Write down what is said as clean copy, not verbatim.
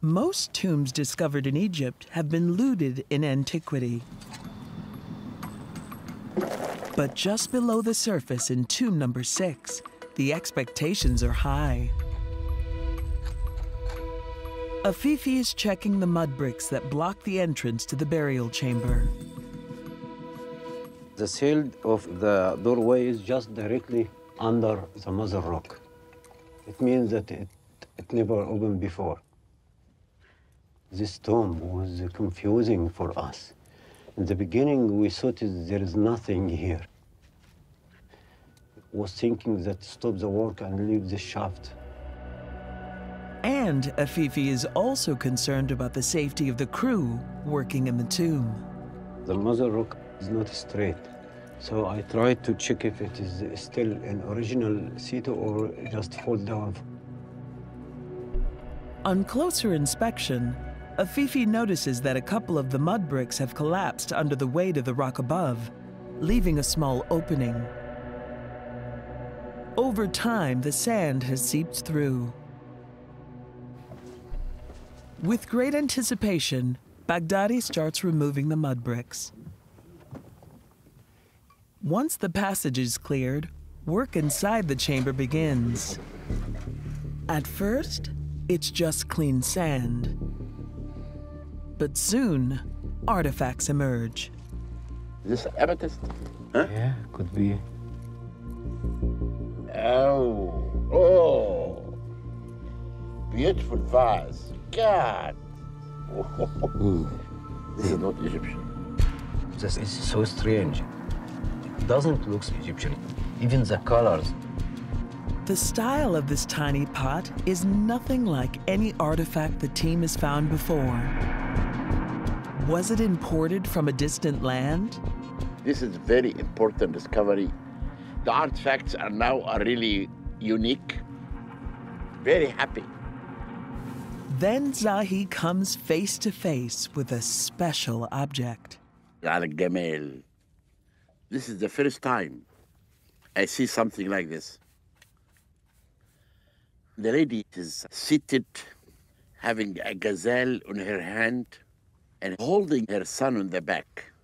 Most tombs discovered in Egypt have been looted in antiquity. But just below the surface in tomb number 6, the expectations are high. Afifi is checking the mud bricks that block the entrance to the burial chamber. The sill of the doorway is just directly under the mother rock. It means that it never opened before. This tomb was confusing for us. In the beginning, we thought there is nothing here. Was thinking that stop the work and leave the shaft. And Afifi is also concerned about the safety of the crew working in the tomb. The mother rock is not straight. So I tried to check if it is still an original situ or just fall down. On closer inspection, Afifi notices that a couple of the mud bricks have collapsed under the weight of the rock above, leaving a small opening. Over time, the sand has seeped through. With great anticipation, Baghdadi starts removing the mud bricks. Once the passage is cleared, work inside the chamber begins. At first, it's just clean sand. But soon, artifacts emerge. Is this amethyst? Huh? Yeah, could be. Oh. Beautiful vase. God. This is not Egyptian. This is so strange. It doesn't look Egyptian. Even the colors. The style of this tiny pot is nothing like any artifact the team has found before. Was it imported from a distant land? This is a very important discovery. The artifacts are really unique. Very happy. Then Zahi comes face to face with a special object. Al-Gamal. This is the first time I see something like this. The lady is seated, having a gazelle on her hand and holding her son on the back.